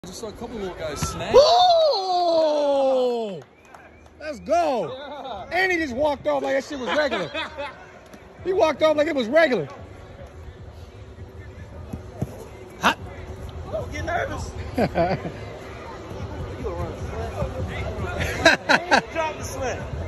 I just saw a couple little guys snap. Oh! Let's go. Yeah. And he just walked off like that shit was regular. He walked off like it was regular. Hot. Don't get nervous. You gonna run a slant. Drop the slant.